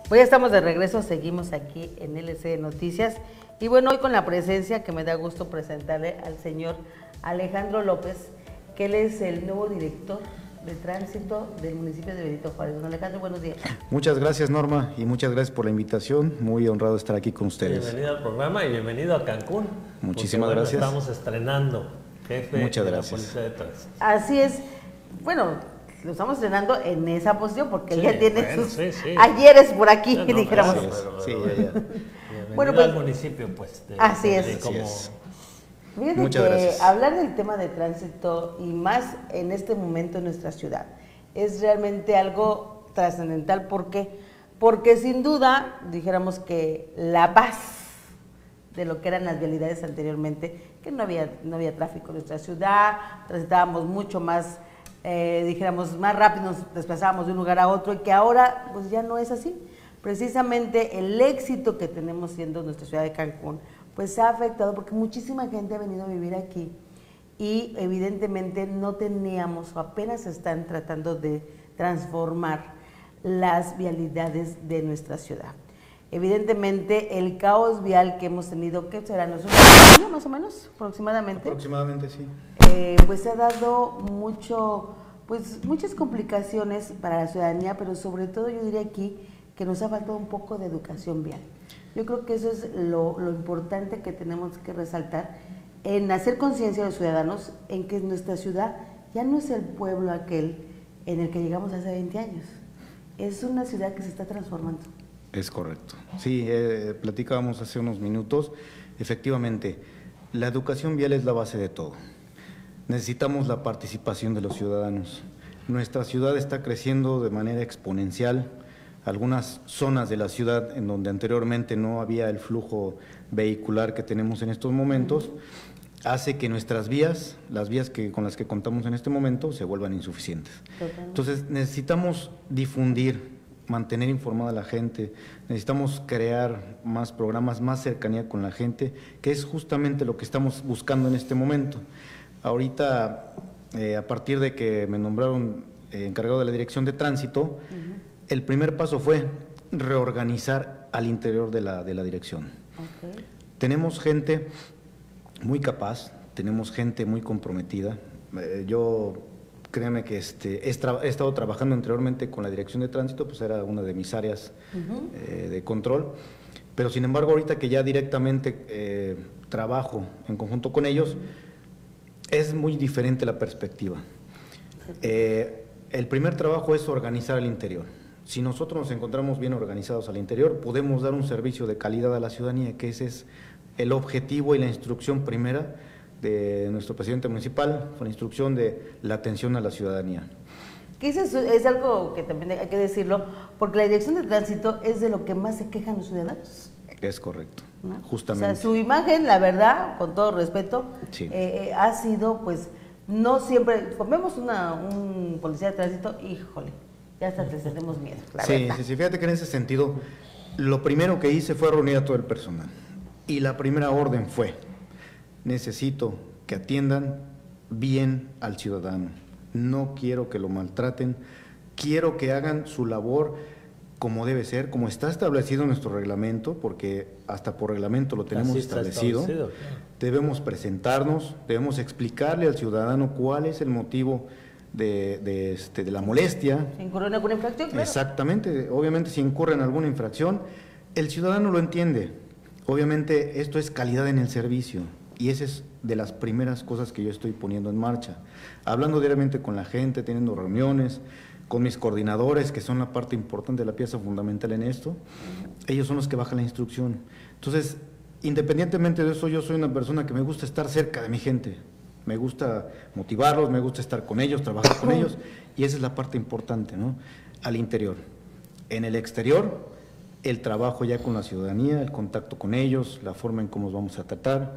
Pues ya estamos de regreso, seguimos aquí en LC Noticias. Y bueno, hoy con la presencia que me da gusto presentarle al señor Alejandro López, que él es el nuevo director de tránsito del municipio de Benito Juárez. Don Alejandro, buenos días. Muchas gracias, Norma, y muchas gracias por la invitación. Muy honrado de estar aquí con ustedes. Bienvenido al programa y bienvenido a Cancún. Muchísimas gracias. Estamos estrenando jefe Muchas de gracias. la Policía de Tránsito. Así es. Bueno, lo estamos estrenando en esa posición porque Sí, ya tiene bueno, sus sí. ayeres por aquí, No, no, dijéramos. claro, Sí, pero- ya. Bienvenido Bueno, pues, al municipio, pues. así es. como- Así es. Fíjate Muchas que gracias. hablar del tema de tránsito y más en este momento en nuestra ciudad es realmente algo trascendental. ¿Por qué? Porque sin duda dijéramos que la paz de lo que eran las vialidades anteriormente, que no había tráfico en nuestra ciudad, transitábamos mucho más, dijéramos, más rápido, nos desplazábamos de un lugar a otro, y que ahora pues ya no es así. Precisamente el éxito que tenemos siendo nuestra ciudad de Cancún, pues se ha afectado porque muchísima gente ha venido a vivir aquí y evidentemente no teníamos o apenas se están tratando de transformar las vialidades de nuestra ciudad. Evidentemente el caos vial que hemos tenido, ¿qué será? ¿Un año más o menos? Aproximadamente. Aproximadamente, sí. Pues ha dado muchas complicaciones para la ciudadanía, pero sobre todo yo diría aquí que nos ha faltado un poco de educación vial. Yo creo que eso es lo importante que tenemos que resaltar, en hacer conciencia a los ciudadanos en que nuestra ciudad ya no es el pueblo aquel en el que llegamos hace 20 años. Es una ciudad que se está transformando. Es correcto. Sí, platicábamos hace unos minutos. Efectivamente, la educación vial es la base de todo. Necesitamos la participación de los ciudadanos. Nuestra ciudad está creciendo de manera exponencial. Algunas zonas de la ciudad en donde anteriormente no había el flujo vehicular que tenemos en estos momentos, hace que nuestras vías, las vías con las que contamos en este momento, se vuelvan insuficientes. Totalmente. Entonces necesitamos difundir, mantener informada a la gente, necesitamos crear más programas, más cercanía con la gente, que es justamente lo que estamos buscando en este momento. Ahorita, a partir de que me nombraron encargado de la dirección de tránsito, el primer paso fue reorganizar al interior de la dirección. Okay. Tenemos gente muy capaz, tenemos gente muy comprometida. Yo, créanme que he estado trabajando anteriormente con la dirección de tránsito, pues era una de mis áreas de control, pero sin embargo ahorita que ya directamente trabajo en conjunto con ellos, es muy diferente la perspectiva. El primer trabajo es organizar el interior. Si nosotros nos encontramos bien organizados al interior, podemos dar un servicio de calidad a la ciudadanía, que ese es el objetivo y la instrucción primera de nuestro presidente municipal, con la instrucción de la atención a la ciudadanía. Que eso es algo que también hay que decirlo, porque la dirección de tránsito es de lo que más se quejan los ciudadanos. Es correcto, ¿No? justamente. O sea, su imagen, la verdad, con todo respeto, Sí. ha sido, pues, no siempre, formemos un policía de tránsito, híjole, ya hasta te tenemos miedo, la verdad. Sí, fíjate que en ese sentido, lo primero que hice fue reunir a todo el personal. Y la primera orden fue, necesito que atiendan bien al ciudadano. No quiero que lo maltraten, quiero que hagan su labor como debe ser, como está establecido en nuestro reglamento, porque hasta por reglamento lo tenemos Así está establecido. claro. Debemos presentarnos, debemos explicarle al ciudadano cuál es el motivo de la molestia. ¿Se incurrió en alguna infracción? Claro. Exactamente, obviamente si incurre en alguna infracción, el ciudadano lo entiende. Obviamente esto es calidad en el servicio y esa es de las primeras cosas que yo estoy poniendo en marcha. Hablando diariamente con la gente, teniendo reuniones, con mis coordinadores, que son la parte importante, la pieza fundamental en esto, ellos son los que bajan la instrucción. Entonces, independientemente de eso, yo soy una persona que me gusta estar cerca de mi gente. Me gusta motivarlos, me gusta estar con ellos, trabajar con ellos, y esa es la parte importante, ¿no? Al interior. En el exterior, el trabajo ya con la ciudadanía, el contacto con ellos, la forma en cómo los vamos a tratar.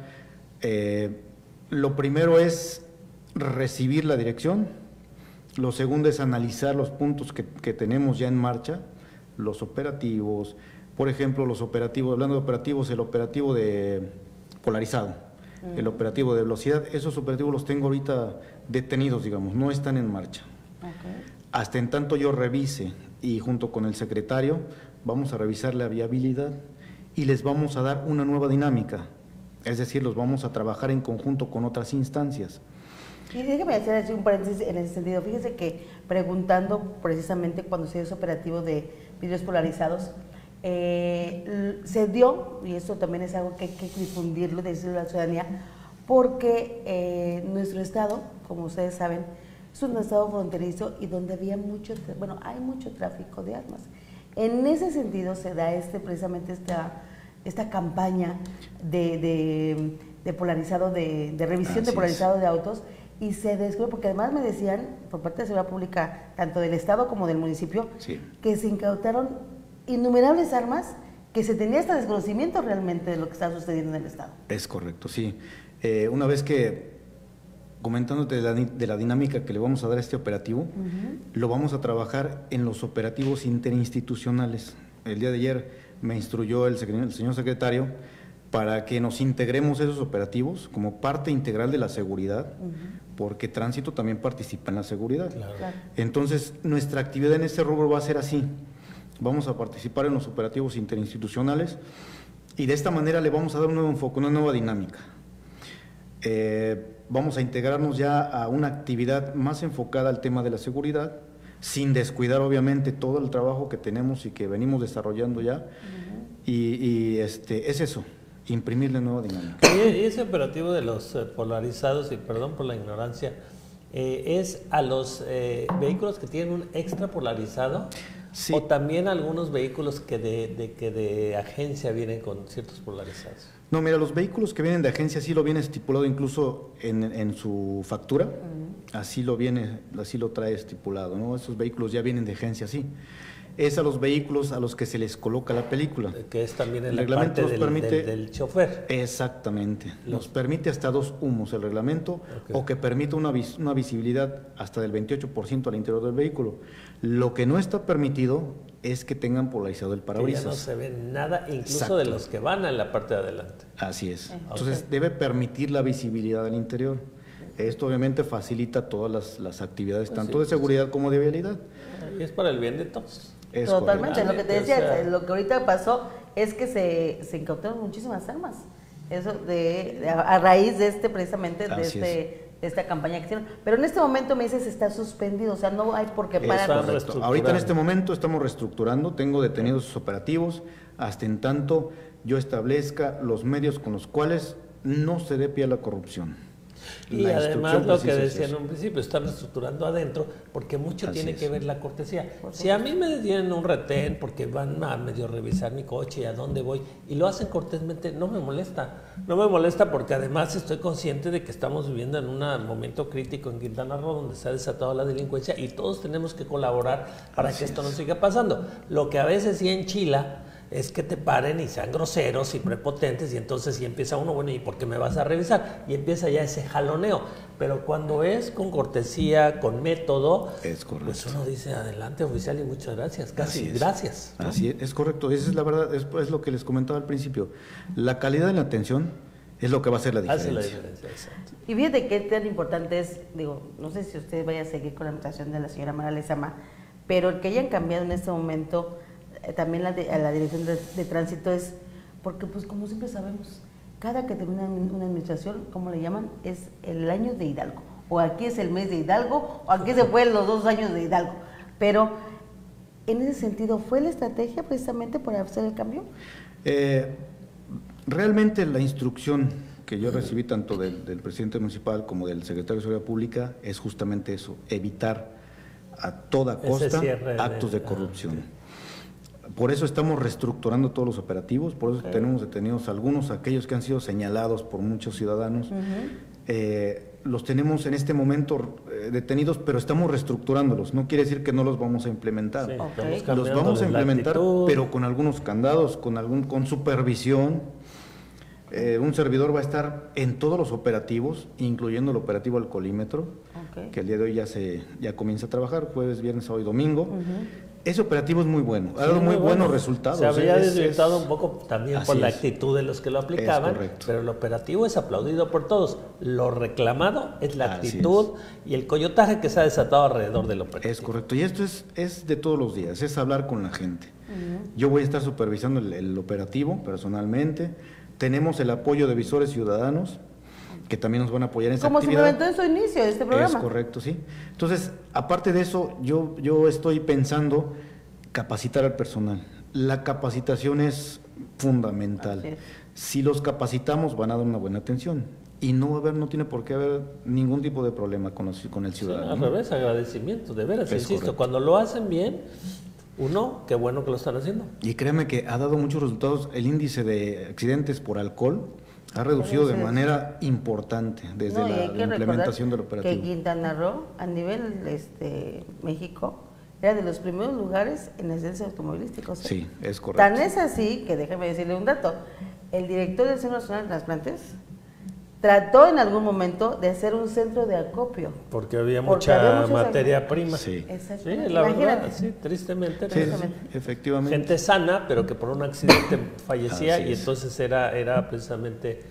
Lo primero es recibir la dirección, lo segundo es analizar los puntos que tenemos ya en marcha, los operativos, por ejemplo, los operativos, hablando de operativos, el operativo de polarizado, el operativo de velocidad, esos operativos los tengo ahorita detenidos, digamos, no están en marcha. Okay. Hasta en tanto yo revise y junto con el secretario vamos a revisar la viabilidad y les vamos a dar una nueva dinámica. Es decir, los vamos a trabajar en conjunto con otras instancias. Y déjeme hacer un paréntesis en ese sentido. Fíjese que preguntando precisamente cuando se dio ese operativo de vidrios polarizados, se dio, y esto también es algo que hay que difundirlo, decirlo a la ciudadanía, porque nuestro estado, como ustedes saben, es un estado fronterizo y donde había hay mucho tráfico de armas. En ese sentido se da precisamente esta campaña de polarizado, de revisión de polarizado de autos, y se descubrió, porque además me decían, por parte de la Seguridad Pública, tanto del Estado como del municipio, que se incautaron innumerables armas, que se tenía hasta desconocimiento realmente de lo que estaba sucediendo en el Estado. Es correcto, sí. Una vez que, comentándote de la dinámica que le vamos a dar a este operativo, lo vamos a trabajar en los operativos interinstitucionales. El día de ayer me instruyó el señor secretario para que nos integremos esos operativos como parte integral de la seguridad, porque Tránsito también participa en la seguridad. Claro. Entonces, nuestra actividad en este rubro va a ser así. Vamos a participar en los operativos interinstitucionales y de esta manera le vamos a dar un nuevo enfoque, una nueva dinámica. Vamos a integrarnos ya a una actividad más enfocada al tema de la seguridad, sin descuidar obviamente todo el trabajo que tenemos y que venimos desarrollando ya. Es eso, imprimirle nueva dinámica. Y ese operativo de los polarizados, y perdón por la ignorancia, ¿es a los vehículos que tienen un extra polarizado? Sí. ¿O también algunos vehículos que de agencia vienen con ciertos polarizados? No, mira, los vehículos que vienen de agencia sí lo viene estipulado incluso en su factura, así lo trae estipulado, ¿no? Esos vehículos ya vienen de agencia, sí. Es a los vehículos a los que se les coloca la película. Que es también El la reglamento parte nos permite, del chofer. Exactamente. Nos permite hasta 2 humos el reglamento, o que permite una visibilidad hasta del 28% al interior del vehículo. Lo que no está permitido es que tengan polarizado el parabrisas. Que ya no se ve nada, incluso Exacto. de los que van en la parte de adelante. Así es. Entonces debe permitir la visibilidad al interior. Esto obviamente facilita todas las actividades, tanto de seguridad como de vialidad. Y es para el bien de todos. Es Totalmente, correcto. lo que te decía, O sea, lo que ahorita pasó es que se incautaron muchísimas armas. Eso a raíz de precisamente Así de esta campaña que hicieron. Pero en este momento me dices está suspendido, o sea, no hay por qué Es parar. correcto. Ahorita en este momento estamos reestructurando, tengo detenidos sus operativos, hasta en tanto yo establezca los medios con los cuales no se dé pie a la corrupción. Y La además instrucción lo que precisa es decía en eso. un principio, están reestructurando adentro, porque mucho Así tiene es. que ver la cortesía. Si a mí me detienen un retén porque van a medio revisar mi coche y a dónde voy, y lo hacen cortésmente, no me molesta. No me molesta porque además estoy consciente de que estamos viviendo en un momento crítico en Quintana Roo, donde se ha desatado la delincuencia y todos tenemos que colaborar para que esto no siga pasando. Lo que a veces sí enchila es que te paren y sean groseros y prepotentes, y entonces sí empieza uno, bueno, ¿y por qué me vas a revisar? Y empieza ya ese jaloneo. Pero cuando es con cortesía, con método, Es correcto. pues uno dice, adelante oficial y muchas gracias, casi Así es. gracias, ¿no? Así es correcto, esa es la verdad, es lo que les comentaba al principio. La calidad de la atención es lo que va a hacer la diferencia. Hace la diferencia, exacto. Y fíjate qué tan importante es, digo, no sé si usted vaya a seguir con la administración de la señora Mara Lezama, pero el que hayan cambiado en este momento también a la dirección de tránsito es porque, pues como siempre sabemos, cada que termina una administración, ¿cómo le llaman? Es el año de Hidalgo, o aquí es el mes de Hidalgo, o aquí se fue los 2 años de Hidalgo. Pero en ese sentido, ¿fue la estrategia precisamente para hacer el cambio? Realmente la instrucción que yo recibí tanto del presidente municipal como del secretario de Seguridad Pública es justamente eso, evitar a toda costa actos de corrupción. Por eso estamos reestructurando todos los operativos, por eso tenemos detenidos algunos, aquellos que han sido señalados por muchos ciudadanos. Los tenemos en este momento detenidos, pero estamos reestructurándolos. No quiere decir que no los vamos a implementar. Sí, Los vamos a implementar, pero con algunos candados, con supervisión. Un servidor va a estar en todos los operativos, incluyendo el operativo alcoholímetro, que el día de hoy ya comienza a trabajar, jueves, viernes, sábado y domingo. Ese operativo es muy bueno, ha dado Sí, muy buenos bueno. resultados. Se había Es- desvirtuado un poco también por así la es. actitud de los que lo aplicaban, correcto. pero el operativo es aplaudido por todos. Lo reclamado es la Así actitud y el coyotaje que se ha desatado alrededor del operativo. Es correcto, y esto es de todos los días, es hablar con la gente. Yo voy a estar supervisando el operativo personalmente. Tenemos el apoyo de visores ciudadanos, que también nos van a apoyar en esa Como se actividad. comentó en su inicio de este programa. Es correcto, sí. Entonces, aparte de eso, yo estoy pensando capacitar al personal. La capacitación es fundamental. Así es. Si los capacitamos, van a dar una buena atención. Y no tiene por qué haber ningún tipo de problema con el Sí, ciudadano. al revés, agradecimiento, de veras, Es insisto, correcto. cuando lo hacen bien, uno, qué bueno que lo están haciendo. Y créeme que ha dado muchos resultados. El índice de accidentes por alcohol ha reducido de manera importante desde No, y la hay que implementación del recordar que operativo. Quintana Roo, a nivel México, era de los primeros lugares en accidentes automovilísticos. Sí, es correcto. Tan es así que déjeme decirle un dato. El director del Centro Nacional de Trasplantes trató en algún momento de hacer un centro de acopio. Porque había Porque mucha había muchos materia prima. Sí. Exactamente. Sí, la verdad, Imagínate. sí, tristemente. Sí, era sí, efectivamente. gente sana, pero que por un accidente fallecía Así y es. entonces era precisamente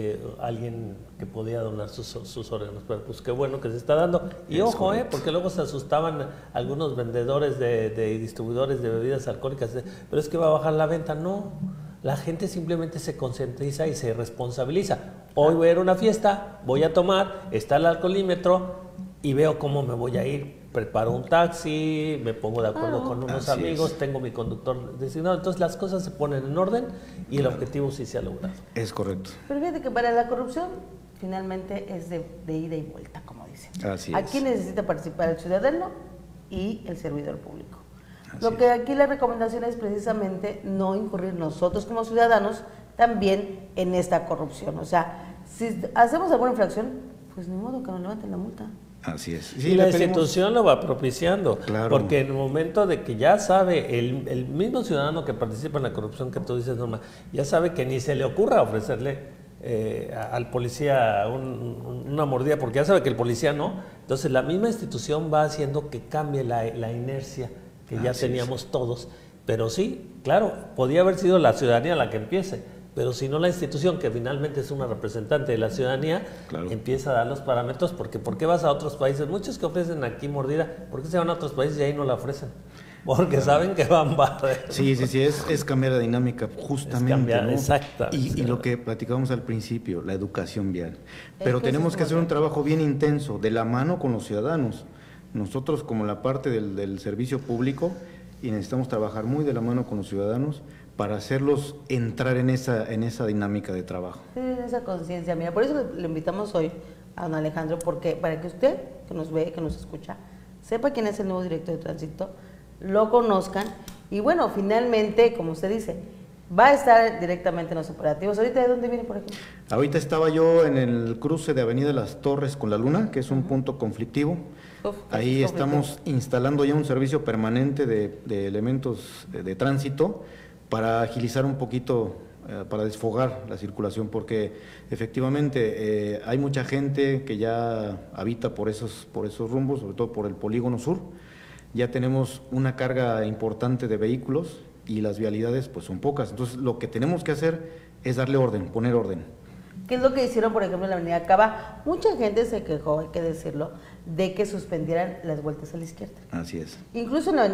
alguien que podía donar sus órganos. Pero pues qué bueno que se está dando. Y Es ojo, correcto. porque luego se asustaban algunos vendedores y distribuidores de bebidas alcohólicas. Pero es que va a bajar la venta. No, la gente simplemente se concientiza y se responsabiliza. Hoy voy a ir a una fiesta, voy a tomar, está el alcoholímetro y veo cómo me voy a ir. Preparo un taxi, me pongo de acuerdo con unos Así amigos, es. tengo mi conductor designado. Entonces las cosas se ponen en orden y el objetivo sí se ha logrado. Es correcto. Pero fíjate que para la corrupción finalmente es de ida y vuelta, como dicen. Así Aquí es. necesita participar el ciudadano y el servidor público. Así Lo que es. aquí la recomendación es precisamente no incurrir nosotros como ciudadanos también en esta corrupción. O sea, si hacemos alguna infracción, pues ni modo que nos levanten la multa. Así es. Y la le pedimos- institución lo va propiciando, Claro. porque en el momento de que ya sabe, el mismo ciudadano que participa en la corrupción que tú dices, Norma, ya sabe que ni se le ocurra ofrecerle al policía una mordida, porque ya sabe que el policía no. Entonces la misma institución va haciendo que cambie la inercia que ya Así es. teníamos todos. Pero sí, claro, podía haber sido la ciudadanía la que empiece, pero si no la institución, que finalmente es una representante de la ciudadanía, Claro. empieza a dar los parámetros, porque ¿por qué vas a otros países? Muchos que ofrecen aquí mordida, ¿por qué se van a otros países y ahí no la ofrecen? Porque saben que van barrer. Sí, es cambiar la dinámica, justamente. Es cambiar, ¿no? exactamente. Y lo que platicábamos al principio, la educación vial. Pero Es que tenemos eso que es hacer un bueno. trabajo bien intenso, de la mano con los ciudadanos. Nosotros, como la parte del servicio público, y necesitamos trabajar muy de la mano con los ciudadanos para hacerlos entrar en esa dinámica de trabajo. Sí, esa conciencia. Mira, por eso le invitamos hoy a don Alejandro, porque para que usted, que nos ve, que nos escucha, sepa quién es el nuevo director de tránsito, lo conozcan y bueno, finalmente, como usted dice, va a estar directamente en los operativos. ¿Ahorita de dónde viene, por ejemplo? Ahorita estaba yo en el cruce de Avenida Las Torres con la Luna, que es un punto conflictivo. Uf, Ahí es estamos instalando ya un servicio permanente de elementos de tránsito para agilizar un poquito, para desfogar la circulación, porque efectivamente hay mucha gente que ya habita por esos rumbos, sobre todo por el Polígono Sur. Ya tenemos una carga importante de vehículos y las vialidades pues son pocas. Entonces lo que tenemos que hacer es darle orden, poner orden. ¿Qué es lo que hicieron, por ejemplo, en la Avenida Cava? Mucha gente se quejó, hay que decirlo, de que suspendieran las vueltas a la izquierda. Así es. Incluso en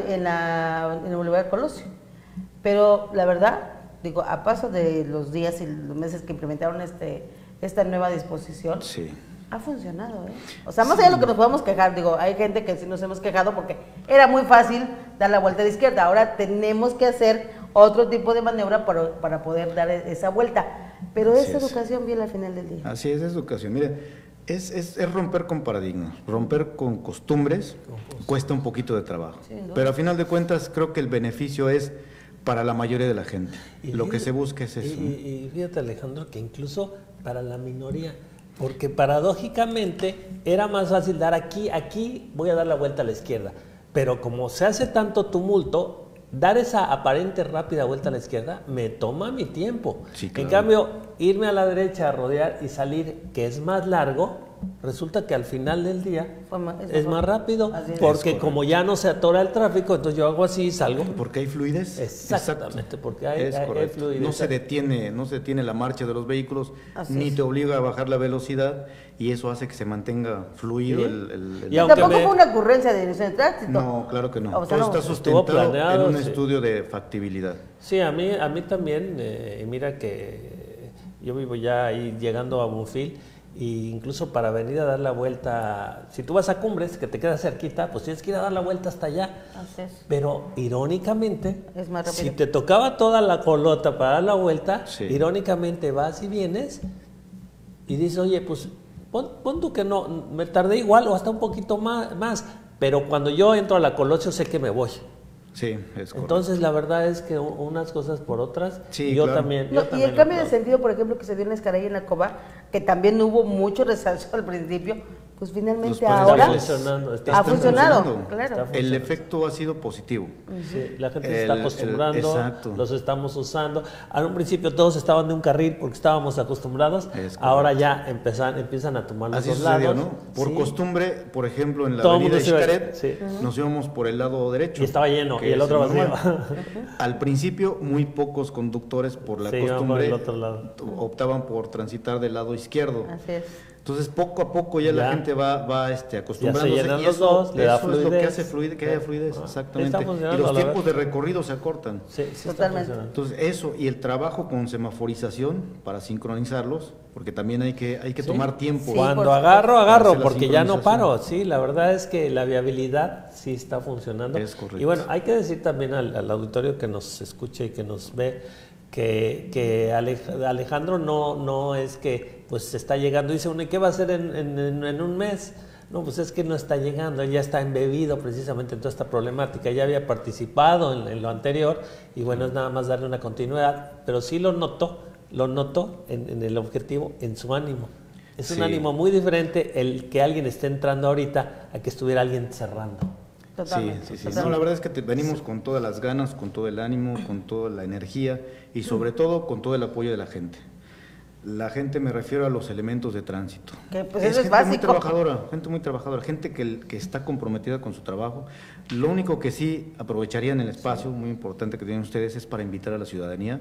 el Boulevard Colosio. Pero la verdad, digo, a paso de los días y los meses que implementaron esta nueva disposición, Sí. ha funcionado, ¿eh? O sea, más allá de lo que nos podamos quejar, digo, hay gente que sí nos hemos quejado porque era muy fácil dar la vuelta de izquierda. Ahora tenemos que hacer otro tipo de maniobra para poder dar esa vuelta. Pero Así es es. educación bien al final del día. Así es educación. Mire, es romper con paradigmas, romper con costumbres, cuesta un poquito de trabajo. Sin duda. Pero a final de cuentas creo que el beneficio es para la mayoría de la gente. Y Lo que fíjate- se busca es eso. ¿no? Y fíjate, Alejandro, que incluso para la minoría, porque paradójicamente era más fácil dar aquí voy a dar la vuelta a la izquierda, pero como se hace tanto tumulto, dar esa aparente rápida vuelta a la izquierda me toma mi tiempo. Sí, En claro. cambio, irme a la derecha, rodear y salir, que es más largo, resulta que al final del día es más rápido, Así es. porque como ya no se atora el tráfico, entonces yo hago así y salgo. Porque hay fluidez. Exactamente, porque hay fluidez. No se detiene la marcha de los vehículos, ni te obliga a bajar la velocidad, y eso hace que se mantenga fluido ¿Sí? Y tampoco fue una ocurrencia de dirección de tránsito. No, claro que no. O sea, todo está sustentado planeado, en un estudio de factibilidad. Sí, a mí también, mira que yo vivo ya ahí llegando a Bonfil, y incluso para venir a dar la vuelta, si tú vas a Cumbres, que te queda cerquita, pues tienes que ir a dar la vuelta hasta allá. Así es. Pero irónicamente, Es más rápido. si te tocaba toda la colota para dar la vuelta, Sí. irónicamente vas y vienes y dices, oye, pues pon tú que no, me tardé igual o hasta un poquito más, pero cuando yo entro a la Colosio sé que me voy. Sí, es correcto. Entonces, la verdad es que unas cosas por otras, Sí, yo claro. también. No, yo y también el cambio de aplaudo. sentido, por ejemplo, que se dio en Escaray y en la Cova, que también hubo mucho resalzo al principio, pues finalmente Los puedes ahora ver. funcionando, ha funcionado, funcionando. claro. Está El efecto ha sido positivo. Sí, la gente se está acostumbrando, exacto. los estamos usando. Al un principio todos estaban de un carril porque estábamos acostumbrados, Es ahora ya empiezan a tomar los Así dos sucedió, lados. ¿no? Por Sí. costumbre, por ejemplo, en la Todo el avenida mundo se iba- Xcaret, sí. nos íbamos por el lado derecho. Y estaba lleno, que y el es otro vacío. normal. Al principio, muy pocos conductores, por la Sí, iban por costumbre, el otro lado. optaban por transitar del lado izquierdo. Así es. Entonces, poco a poco ya la gente va acostumbrándose. Ya se llenan y los eso, dos, le da eso es lo que fluidez. hace que haya fluidez, Ah, exactamente. está Y funcionando, los la tiempos verdad. de recorrido se acortan. Sí, sí está Totalmente. funcionando. Entonces, eso y el trabajo con semaforización para sincronizarlos, porque también hay que Sí. tomar tiempo. Sí, Cuando por agarro, Para hacer la porque ya no paro. sincronización. Sí, la verdad es que la viabilidad sí está funcionando. Es correcto. Y bueno, hay que decir también al auditorio que nos escuche y que nos ve que Alejandro no es que pues se está llegando y dice uno, ¿y qué va a hacer en un mes? No, pues es que no está llegando, él ya está embebido precisamente en toda esta problemática, ya había participado en lo anterior y bueno, es nada más darle una continuidad, pero sí lo noto en el objetivo, en su ánimo. Es un Sí. ánimo muy diferente el que alguien esté entrando ahorita a que estuviera alguien cerrando. Totalmente. Sí. totalmente. No, la verdad es que venimos con todas las ganas, con todo el ánimo, con toda la energía y sobre todo con todo el apoyo de la gente. La gente, me refiero a los elementos de tránsito. Que, pues, eso es gente muy básico. trabajadora, gente que está comprometida con su trabajo. Lo único que sí aprovecharía en el espacio, muy importante que tienen ustedes, es para invitar a la ciudadanía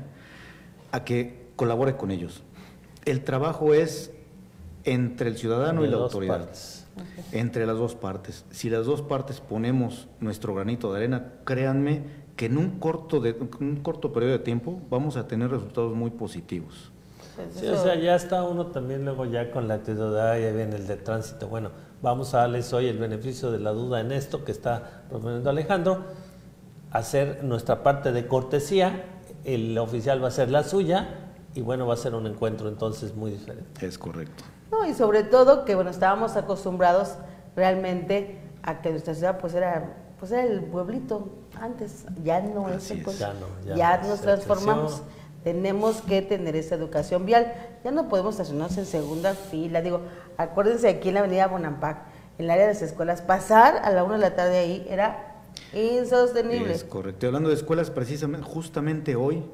a que colabore con ellos. El trabajo es entre el ciudadano De y la dos autoridad. partes. Entre las dos partes. Si las dos partes ponemos nuestro granito de arena, créanme que en un corto periodo de tiempo vamos a tener resultados muy positivos. Pues Sí, eso- o sea, ya está uno también luego ya con la actitud de, "Ay, ahí viene el de tránsito". Bueno, vamos a darles hoy el beneficio de la duda en esto que está proponiendo Alejandro, hacer nuestra parte de cortesía, el oficial va a hacer la suya y bueno, va a ser un encuentro entonces muy diferente. Es correcto. No, y sobre todo que bueno, estábamos acostumbrados realmente a que nuestra ciudad pues era el pueblito antes, ya no es Así el es. pueblo. Ya Nos se transformamos. creció. Tenemos que tener esa educación vial. Ya no podemos estacionarnos en segunda fila. Digo, acuérdense aquí en la avenida Bonampak, en el área de las escuelas, pasar a la 1 de la tarde ahí era insostenible. Es correcto. Y hablando de escuelas, precisamente, justamente hoy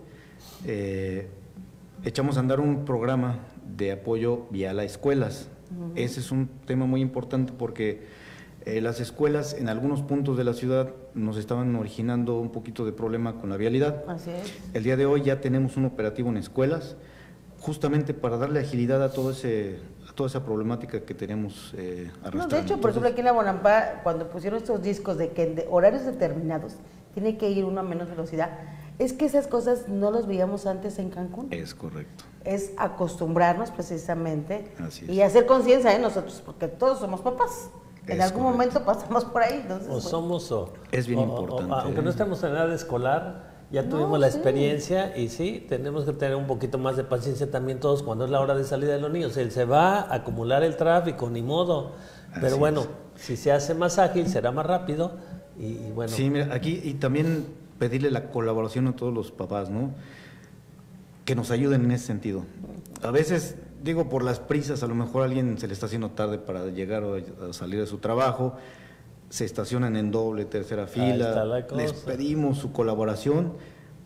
echamos a andar un programa de apoyo vial a escuelas. Ese es un tema muy importante porque las escuelas en algunos puntos de la ciudad nos estaban originando un poquito de problema con la vialidad. Así es. El día de hoy ya tenemos un operativo en escuelas, justamente para darle agilidad a toda esa problemática que tenemos arrastrando. No, de hecho, por ejemplo, aquí en la Bonampak, cuando pusieron estos discos de que en horarios determinados tiene que ir uno a menos velocidad, es que esas cosas no las veíamos antes en Cancún. Es correcto. Es acostumbrarnos precisamente Así es. y hacer conciencia de nosotros, porque todos somos papás. En Es algún correcto. momento pasamos por ahí. Entonces, O pues, somos Es bien importante, aunque no estemos en edad escolar, ya No, tuvimos la sí. experiencia y sí, tenemos que tener un poquito más de paciencia también todos cuando es la hora de salida de los niños. Se va a acumular el tráfico, ni modo. Pero Así bueno, es. si se hace más ágil, será más rápido y bueno. Sí, mira, aquí y también pedirle la colaboración a todos los papás, ¿no? Que nos ayuden en ese sentido. A veces, digo, por las prisas, a lo mejor a alguien se le está haciendo tarde para llegar o a salir de su trabajo, se estacionan en doble, tercera Ahí está fila, la cosa. les pedimos su colaboración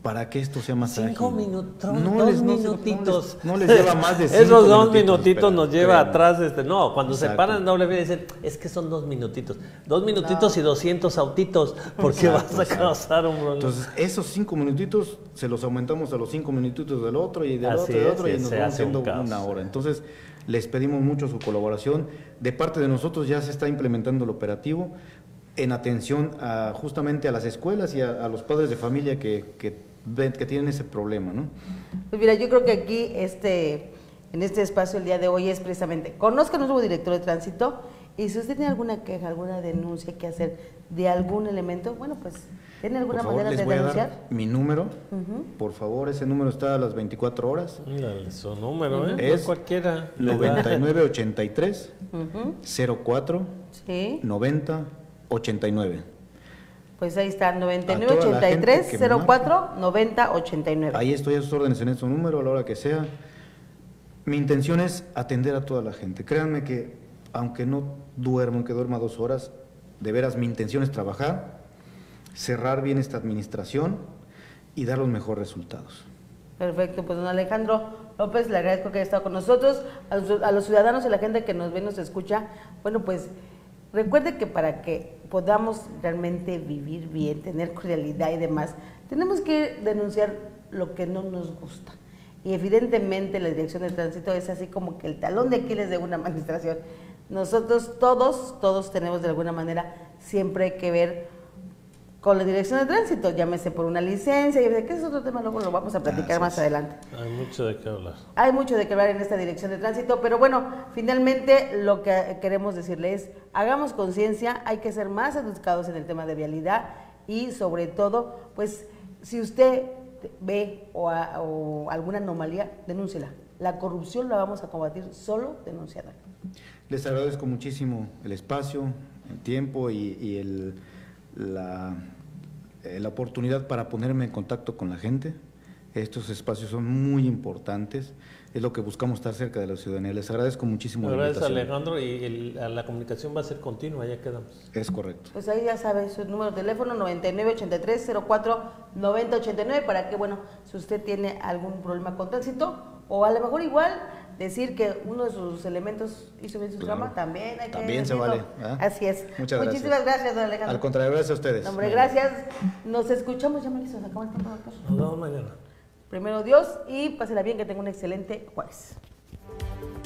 para que esto sea más ágil. 5 minutos, No dos les- no se- minutitos. no les lleva más de 5 Esos 2 minutitos, minutitos nos espera, lleva créanme. atrás. No, cuando se Exacto. paran en doble vía dicen, es que son 2 minutitos. 2 minutitos y 200 autitos, porque Exacto, vas a exacto. causar un problema. Entonces, esos 5 minutitos se los aumentamos a los 5 minutitos del otro y del Así otro y del es, otro y y nos se vamos hace un haciendo caos. una hora. Entonces, les pedimos mucho su colaboración. De parte de nosotros ya se está implementando el operativo en atención justamente a las escuelas y a los padres de familia que tienen ese problema, ¿no? Pues mira, yo creo que aquí en este espacio el día de hoy es precisamente, conozca a nuestro director de tránsito y si usted tiene alguna queja, alguna denuncia que hacer de algún elemento, bueno, pues, ¿tiene alguna Por favor, manera les de voy a denunciar? dar mi número. Por favor, ese número está a las 24 horas. Mírale, su número, ¿eh? Es No cualquiera. 9983 Ujú. 04 Sí, 90 89. pues ahí está, A toda la 9983 gente que me 04 90 89. Ahí estoy a sus órdenes en ese número a la hora que sea. Mi intención es atender a toda la gente. Créanme que aunque no duermo, aunque duerma 2 horas, de veras mi intención es trabajar, cerrar bien esta administración y dar los mejores resultados. Perfecto, pues don Alejandro López, le agradezco que haya estado con nosotros, a los ciudadanos y a la gente que nos ve y nos escucha. Bueno, pues recuerde que para que podamos realmente vivir bien, tener cordialidad y demás, tenemos que denunciar lo que no nos gusta. Y evidentemente la Dirección de Tránsito es así como que el talón de Aquiles de una administración. Nosotros todos tenemos de alguna manera siempre que ver con la Dirección de Tránsito, llámese por una licencia, que ese es otro tema, luego lo vamos a platicar más adelante. Hay mucho de qué hablar. Hay mucho de qué hablar en esta Dirección de Tránsito, pero bueno, finalmente lo que queremos decirle es, hagamos conciencia, hay que ser más educados en el tema de vialidad y sobre todo, pues si usted ve o alguna anomalía, denúnciela. La corrupción la vamos a combatir solo denunciándola. Les agradezco muchísimo el espacio, el tiempo y la oportunidad para ponerme en contacto con la gente. Estos espacios son muy importantes, es lo que buscamos, estar cerca de la ciudadanía. Les agradezco muchísimo la Gracias, invitación. Alejandro, y la comunicación va a ser continua, ya quedamos. Es correcto. Pues ahí ya sabe su número de teléfono 9983-04-9089 para que, bueno, si usted tiene algún problema con tránsito o a lo mejor igual decir que uno de sus elementos hizo bien su Claro. trabajo, también hay que También se decirlo. vale, ¿verdad? Así es. Muchas Muchísimas gracias, don Alejandro. Al contrario, gracias a ustedes. No, hombre, gracias. Nos escuchamos, ya me listo, se acabó el tiempo, doctor. Nos vemos mañana. Primero Dios y pásela bien, que tenga un excelente jueves.